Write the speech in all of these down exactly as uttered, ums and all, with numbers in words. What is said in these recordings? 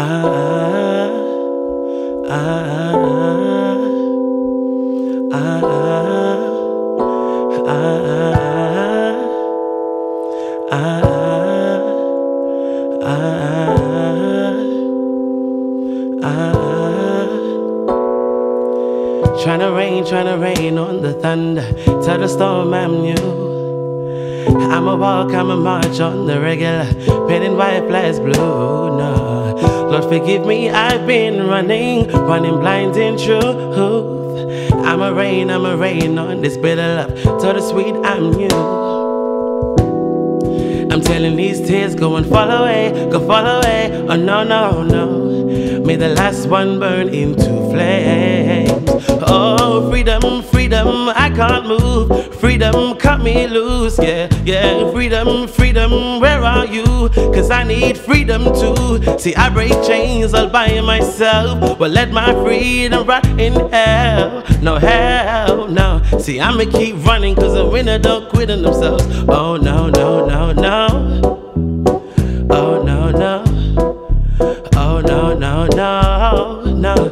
Tryna rain, tryna rain on the thunder. Tell the storm I'm new. I'ma walk, I'ma march on the regular. Painting white flags blue, no. Lord forgive me, I've been running, running blind in truth. I'ma rain, I'ma rain on this bitter love. Tell the sweet I'm new. I'm telling these tears go and fall away, go fall away. Oh no, no, no. May the last one burn into flames. Oh, freedom, freedom, I can't move. Freedom, cut me loose, yeah, yeah. Freedom, freedom, where are you? Cause I need freedom too. See, I break chains all by myself. Well, let my freedom rot in hell. No, hell, no. See, I'ma keep running cause a winner don't quit on themselves. Oh, no, no, no, no. Oh, no, no. Oh, no, no, no, no.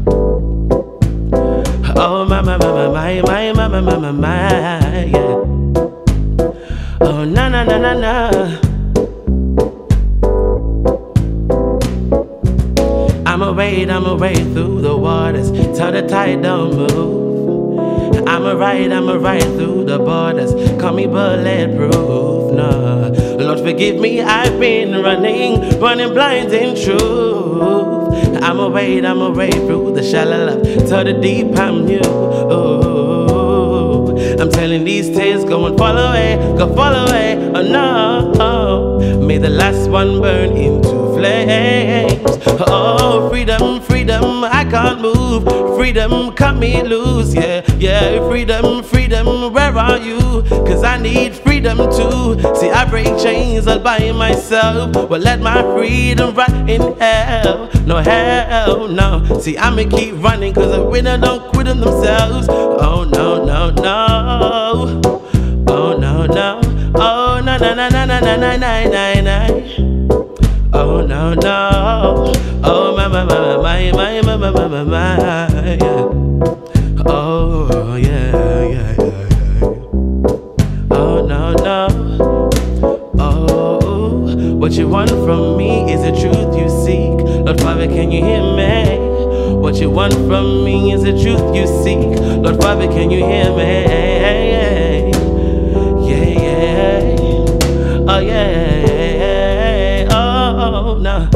Oh, my, my, my, my, my, my, my, my, my, my, yeah. Oh, na, na, na, na, na. I'ma wade, I'ma wade through the waters till the tide don't move. I'ma ride, I'ma ride through the borders. Call me bulletproof, no. Lord forgive me, I've been running, running blind in truth. I'ma wade, I'ma wade through the shallow love till the deep I'm new. Oh, I'm telling these tears go and fall away, go fall away. Oh no, may the last one burn into flames. Oh, freedom, freedom, I can't move. Freedom, cut me loose, yeah, yeah. Freedom, freedom, where are you? Cause I need freedom too. See, I break chains all by myself. Well, let my freedom rot in hell. No, hell, no. See, I'ma keep running cause a winner don't quit on themselves. Oh, no, no, no. Oh, no, no. Oh, no, no, no, no, no, no, no, no, no. Oh, no, no. Oh, my, my, my, my, my, my, my, my, my, my, yeah. Oh, yeah, yeah, yeah, yeah. Oh, no, no. Oh, what you want from me is the truth you seek. Lord Father, can you hear me? What you want from me is the truth you seek. Lord Father, can you hear me? Yeah, yeah. Oh, yeah. Oh, no.